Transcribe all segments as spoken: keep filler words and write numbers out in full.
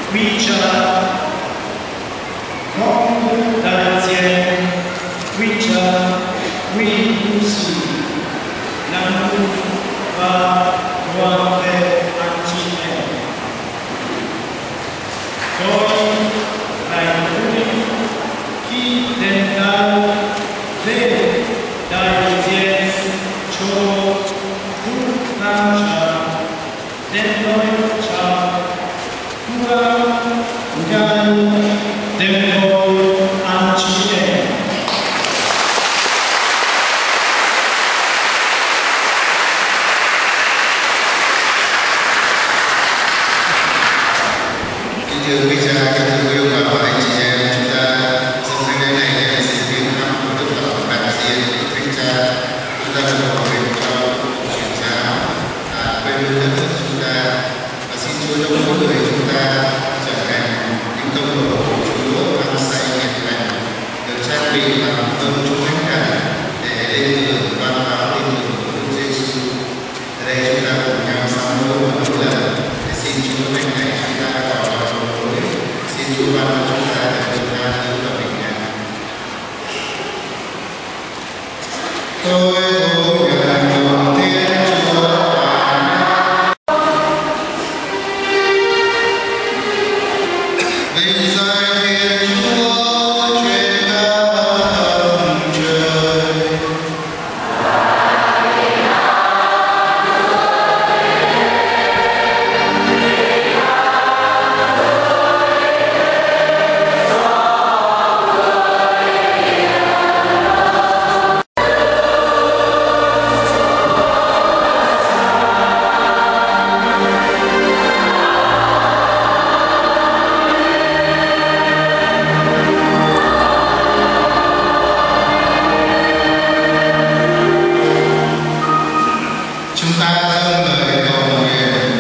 quy trợ công đức đại diện quy trợ quy tu sĩ nam mô và đoàn thể anh chị em. Tôi lại vui khi đến đây để đại diện cho quốc gia đến nói chào qua ngài đến nói anh chị em. Kính thưa quý cha, kính thưa quý ông bà và anh chị em, chúng ta dâng thánh lễ này để xin viếng thăm của Đức Thọ đại diện Thánh Cha. Chúng ta cầu nguyện cho truyền giáo à, quê hương đất nước chúng ta, và xin Chúa cho mỗi người chúng ta trở thành những tông đồ của Chúa hăng say nhiệt thành, được trang bị bằng tâm Chúa Thánh Thần để lên đường loan báo tin mừng của Đức Giêsu. Ở đây chúng ta cùng nhau sám hối một lần để xin Chúa Thánh Thánh chúng ta vào vào trong tối, xin Chúa ban cho chúng ta được được tha thứ và bình an. Tôi thấu nhận lòng Thiên Chúa vinh danh Thiên Chúa trên các trời. Chúng ta dâng lời cầu nguyện.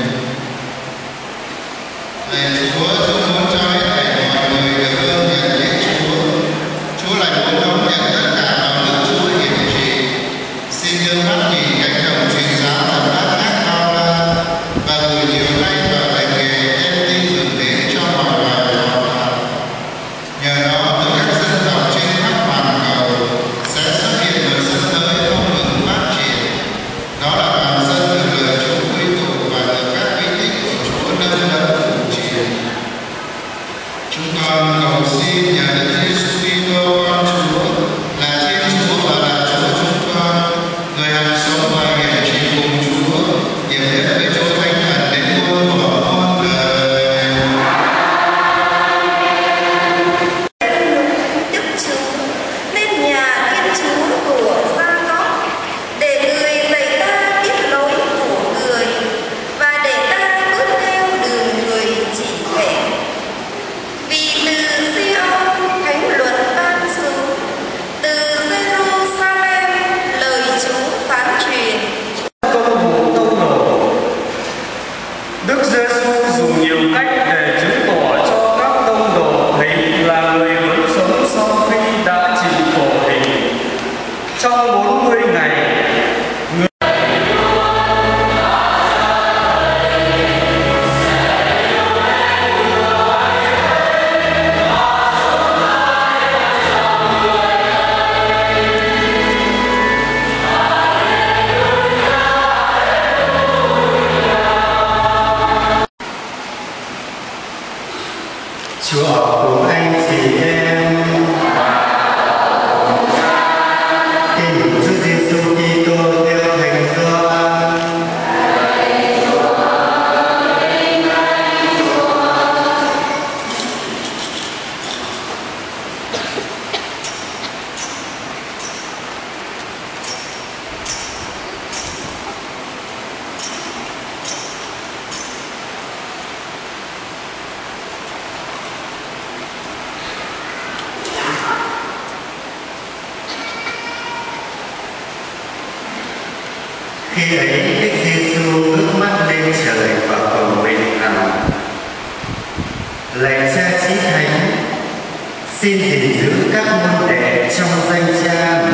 Lạy Chúa, Chúa muốn cho hết thảy mọi người được gương nhận lễ Chúa. Chúa lại muốn đón nhận tất cả bằng đức Chúa hiển trị. Xin đưa mắt nhìn cánh đồng truyền giáo tầm bát ngát bao la và gửi nhiều tay vào lành nghề đem tin mừng đến cho mọi loài họ vào. Nhờ đó, từ các dân tộc trên khắp hoàn cầu sẽ xuất hiện một dân tới không ngừng phát triển. Đó là toàn dân được lời Chúa quy tụ và được các bí tích của Chúa nâng đỡ phụ truyền. Chúng con cầu xin nhờ Đức Giêsu Kitô con Chúa là Thiên Chúa và là Chúa chúng con, người hằng sống và hiển trị cùng Chúa, hiệp nhất với Chúa Thánh Thần đến muôn thuở muôn đời. Đức Chúa nên nhà Thiên Chúa của Gia Cóp để người dạy ta biết lối của người và để ta bước theo đường người chỉ vẽ. Vì từ Sion thánh luật ban xuống, từ Jerusalem lời Chúa phán truyền. Công vụ tông đồ. Đức Giêsu dùng nhiều cách để chứng tỏ cho các tông đồ thấy là người vẫn sống sau khi đã chịu khổ hình. Trong bốn mươi ngày, người Chúa ở cùng anh chị em. Tin Chúa Giêsu Kitô theo Thánh Gioan. Khi ấy Đức Giêsu ngước mắt lên trời và cầu nguyện rằng: Lạy Cha Chí Thánh, xin gìn giữ các môn đệ trong danh Cha